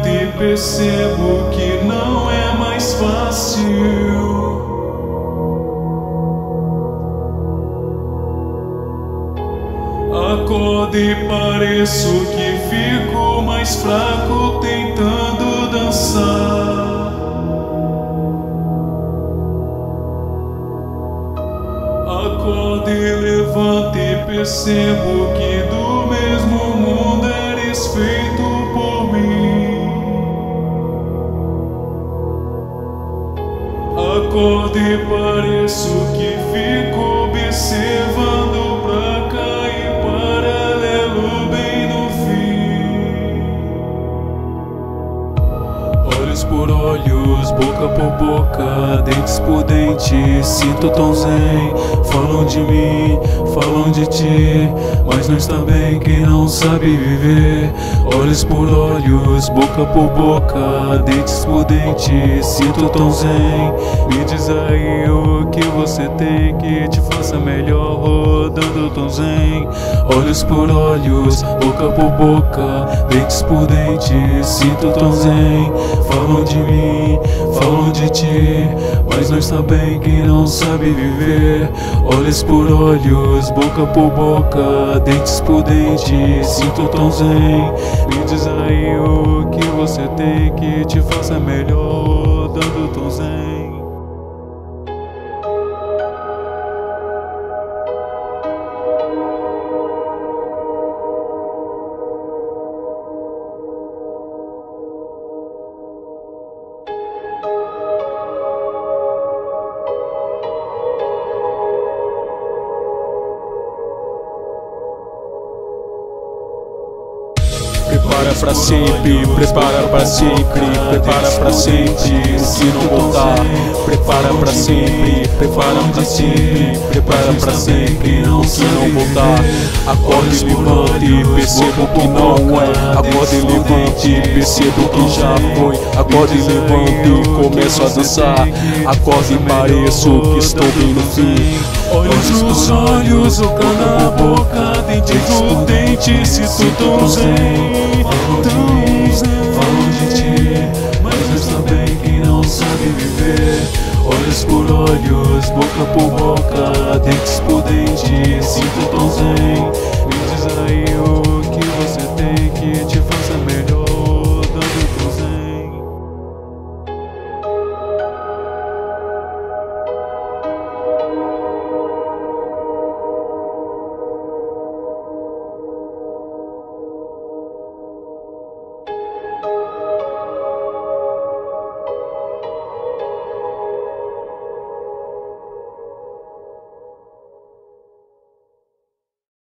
e percebo que não é mais fácil. Acordo e pareço que fico mais fraco tentando dançar. Acordo e levanto e percebo que do mesmo mundo eres feito por mim. Acordo e pareço que fico observando pra cá e paralelo bem no fim. Olhos por olhos, boca por boca, dentes por dentes, sinto tão zen. Falam de mim, falam de ti, mas não está bem quem não sabe viver. Olhos por olhos, boca por boca, dentes por dentes, sinto tão zen. Me diz aí o que você tem que te faça melhor rodando tão zen. Olhos por olhos, boca por boca, dentes por dentes, sinto tão zen. Falam de mim, falam de ti, mas não está bem quem não sabe viver. Olhos por olhos, boca por boca, dentes por dentes, sinto tão zen. Me diz aí o que você tem que te faça melhor dando tão zen. Prepara pra sempre, prepara pra sempre, prepara pra sempre, se não voltar. Prepara pra sempre, prepara pra sempre, prepara pra sempre, o que não voltar. Acorde e levante, percebo que não é. Acorde e levante, percebo que já foi. Acorde e levante, começo a dançar. Acorde e pareço que estou bem no fim. Olhos nos olhos, boca na boca, dentes no dente, se tu tão zen.